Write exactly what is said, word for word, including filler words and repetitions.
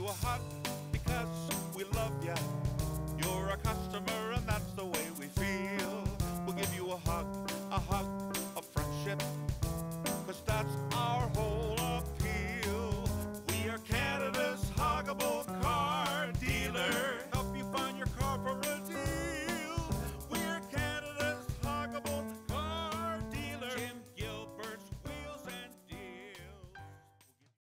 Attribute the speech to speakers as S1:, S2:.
S1: a hug because we love ya. You're a customer and that's the way